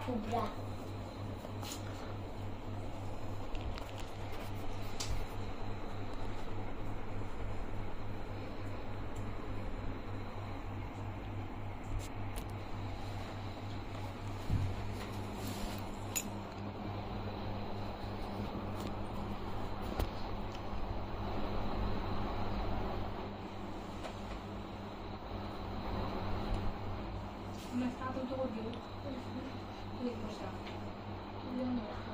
kubra. Ma è stato tuo video? Quindi come sta? Io no.